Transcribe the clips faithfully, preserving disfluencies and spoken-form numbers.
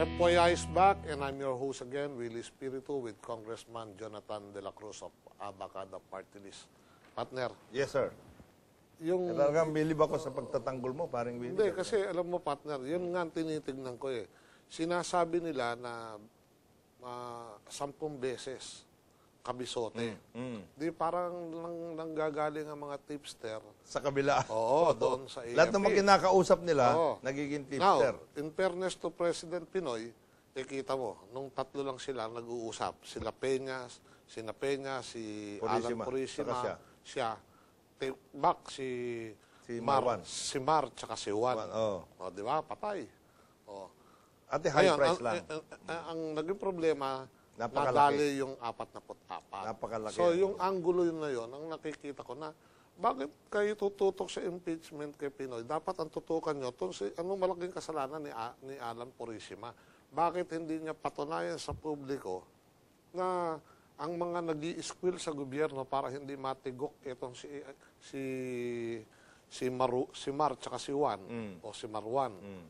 F Y I is back, and I'm your host again, Willie Espiritu, with Congressman Jonathan De La Cruz of Abacada Party List. Partner. Yes, sir. Yung, Talagang bilib ako sa pagtatanggol mo, parang Willie. Hindi, kasi alam mo, partner, yun nga tinitignan ko eh. Sinasabi nila na uh, sampung beses kabisote. Mm, mm. Di parang nang, nanggagaling ang mga tipster. Sa kabila. Oo, doon sa A F P. Lahat ng mga kinakausap nila, Oo. nagiging tipster. Now, in fairness to President Pinoy, eh, kita mo, nung tatlo lang sila nag-uusap. Sila Peñas, sina Peña, si Purisima. Alan Purisima, siya. siya. Back, si, si Mar, Marwan. si Mar, tsaka si Juan. Juan, oh. O, di ba? Patay. O. Ate, high Ngayon, price ang, lang. Ang, ang, ang naging problema, Napakalaki. nadali yung apat na apat. Napakalaki. So, yung angulo yun na yun, ang nakikita ko na, bakit kayo tututok sa impeachment kay Pinoy? Dapat ang tutukan nyo, tun, si, anong malaking kasalanan ni, ni Alan Purisima? Bakit hindi niya patunayan sa publiko na ang mga nag-i-squill sa gobyerno para hindi matigok itong si si si Maru, si Mar tsaka si Juan mm. o si Marwan. Mm.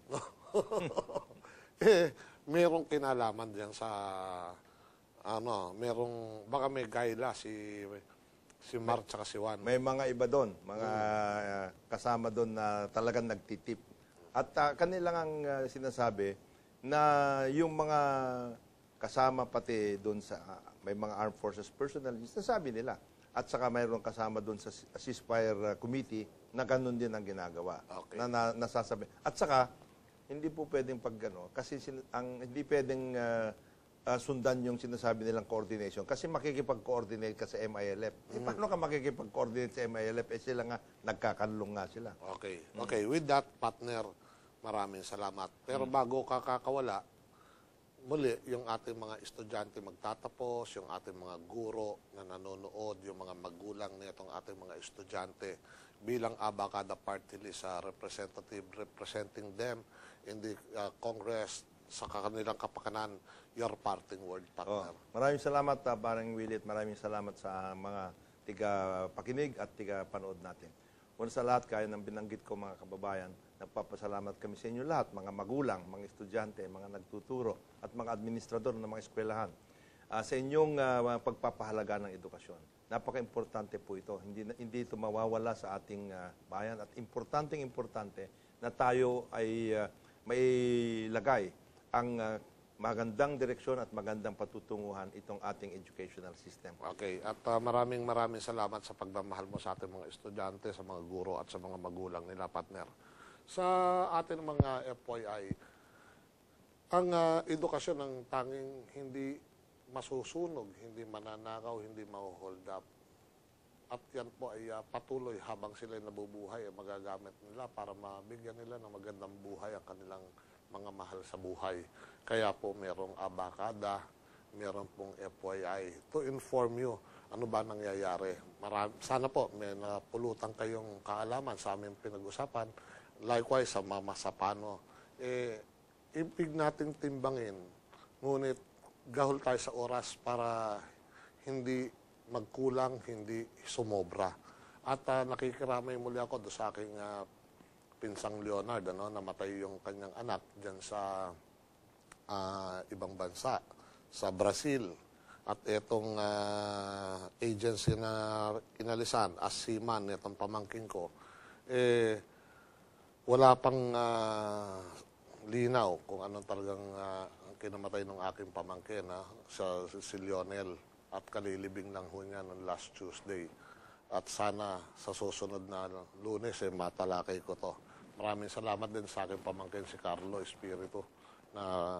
eh merong kinalaman diyan sa ano, merong baka may gayla si si Mar tsaka si Juan. May mga iba doon, mga mm. uh, kasama doon na talagang nagtitip. At uh, kanilang ang uh, sinasabi na yung mga kasama pati doon sa uh, may mga armed forces personnel, nasabi nila. At saka mayroong kasama doon sa ceasefire uh, committee na ganun din ang ginagawa. Okay. Na, na nasasabi. At saka, hindi po pwedeng pagano kasi sin, ang hindi pwedeng uh, uh, sundan yung sinasabi nilang coordination kasi makikipag-coordinate ka sa M I L F. Mm. Eh, paano ka makikipag-coordinate sa M I L F? Eh sila nga, nagkakanlong nga sila. Okay. Okay, with that, partner, maraming salamat. Pero mm. bago ka kakawala, muli, yung ating mga estudyante magtatapos, yung ating mga guro na nanonood, yung mga magulang na itong ating mga estudyante bilang Abacada Party List uh, representative representing them in the uh, Congress sa kanilang kapakanan, your parting word, partner. Oh, maraming salamat, uh, parang Willie, at maraming salamat sa mga tiga-pakinig at tiga-panood natin. Una sa lahat, kaya ng binanggit ko mga kababayan, nagpapasalamat kami sa inyo lahat, mga magulang, mga estudyante, mga nagtuturo, at mga administrador ng mga eskwelahan, uh, sa inyong uh, pagpapahalaga ng edukasyon. Napaka-importante po ito. Hindi, hindi ito mawawala sa ating uh, bayan, at importanteng-importante na tayo ay uh, may lagay ang uh, magandang direksyon at magandang patutunguhan itong ating educational system. Okay. At uh, maraming maraming salamat sa pagmamahal mo sa ating mga estudyante, sa mga guro at sa mga magulang nila, partner. Sa ating mga F Y I, ang uh, edukasyon ng tanging hindi masusunog, hindi mananakaw, hindi ma-hold up. At yan po ay uh, patuloy habang sila nabubuhay, ay magagamit nila para mabigyan nila ng magandang buhay ang kanilang mga mahal sa buhay. Kaya po merong Abacada, meron pong F Y I to inform you ano ba nangyayari. Marami, sana po may napulutan kayong kaalaman sa aming pinag-usapan. Likewise, sa Mama Sapano, eh, ibig nating timbangin, ngunit gahol tayo sa oras para hindi magkulang, hindi sumobra. At uh, nakikiramay muli ako doon sa aking uh, pinsang Leonard, ano, namatay yung kanyang anak dyan sa uh, ibang bansa, sa Brazil. At itong uh, agency na kinalisan, as seaman, itong pamangkin ko, eh, wala pang uh, linaw kung anong talagang uh, kinamatay ng aking pamangkin, ha, sa si Lionel, at kalilibing lang ho niya noong last Tuesday. At sana sa susunod na Lunes, eh, matalakay ko to. Maraming salamat din sa aking pamangkin si Carlo Espiritu na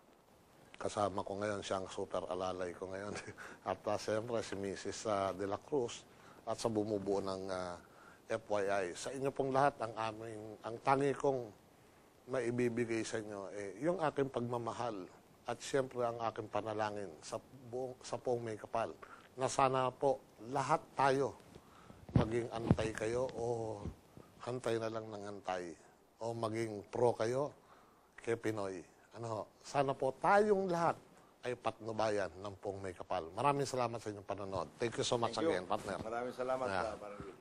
kasama ko ngayon, siyang super alalay ko ngayon. At uh, siyempre si Missus Uh, De La Cruz at sa bumubuo ng uh, F Y I. Sa inyo pong lahat, ang aming, ang tangi kong maibibigay sa inyo, eh, yung aking pagmamahal at siyempre ang aking panalangin sa, buong, sa buong may kapal na sana po lahat tayo maging antay kayo o hantay na lang ng hantay o maging pro kayo kay Pinoy. Ano, sana po tayong lahat ay patnubayan ng pong may kapal. Maraming salamat sa inyong panonood. Thank you so much Thank again, you. partner. Maraming salamat, Yeah. uh, Parang Willie.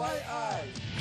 Y I.